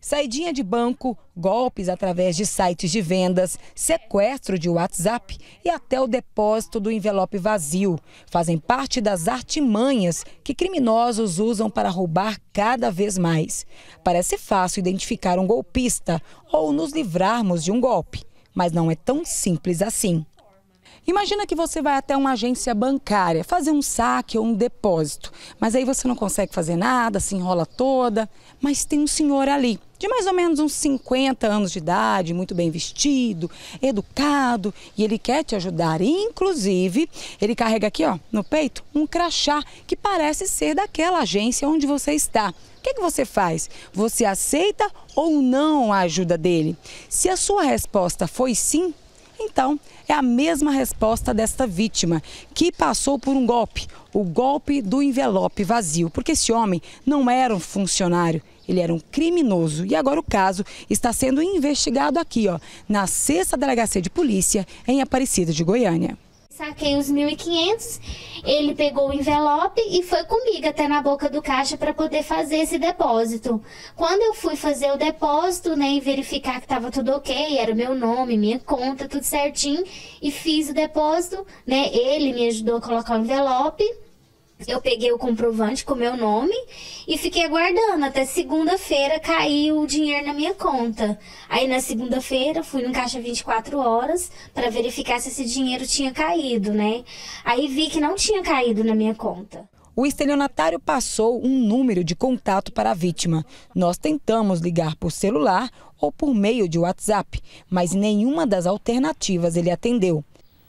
Saidinha de banco, golpes através de sites de vendas, sequestro de WhatsApp e até o depósito do envelope vazio fazem parte das artimanhas que criminosos usam para roubar cada vez mais. Parece fácil identificar um golpista ou nos livrarmos de um golpe, mas não é tão simples assim. Imagina que você vai até uma agência bancária fazer um saque ou um depósito, mas aí você não consegue fazer nada, se enrola toda, mas tem um senhor ali, de mais ou menos uns 50 anos de idade, muito bem vestido, educado, e ele quer te ajudar. Inclusive, ele carrega aqui, ó, no peito, um crachá que parece ser daquela agência onde você está. O que você faz? Você aceita ou não a ajuda dele? Se a sua resposta foi sim, então é a mesma resposta desta vítima, que passou por um golpe, o golpe do envelope vazio, porque esse homem não era um funcionário, ele era um criminoso. E agora o caso está sendo investigado aqui, ó, na 6ª Delegacia de Polícia, em Aparecida de Goiânia. Saquei os 1.500, ele pegou o envelope e foi comigo até na boca do caixa para poder fazer esse depósito. Quando eu fui fazer o depósito, né, e verificar que estava tudo ok, era o meu nome, minha conta, tudo certinho, e fiz o depósito, né, ele me ajudou a colocar o envelope. Eu peguei o comprovante com o meu nome e fiquei aguardando até segunda-feira cair o dinheiro na minha conta. Aí na segunda-feira fui no caixa 24 horas para verificar se esse dinheiro tinha caído, né? Aí vi que não tinha caído na minha conta. O estelionatário passou um número de contato para a vítima. Nós tentamos ligar por celular ou por meio de WhatsApp, mas nenhuma das alternativas ele atendeu.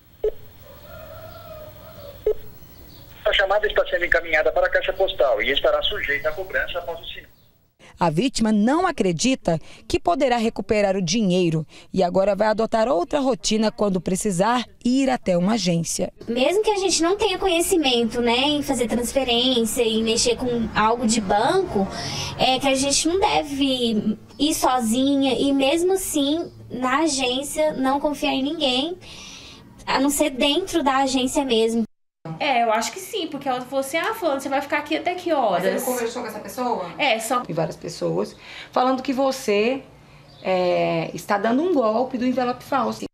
A chamada está sendo encaminhada para a Caixa Postal e estará sujeita à cobrança após o sinal. A vítima não acredita que poderá recuperar o dinheiro e agora vai adotar outra rotina quando precisar ir até uma agência. Mesmo que a gente não tenha conhecimento, né, em fazer transferência e mexer com algo de banco, é que a gente não deve ir sozinha e mesmo assim na agência não confiar em ninguém, a não ser dentro da agência mesmo. Eu acho que sim, porque ela falou assim, fulano, você vai ficar aqui até que horas? Você não conversou com essa pessoa? Só... E várias pessoas falando que você está dando um golpe do envelope falso.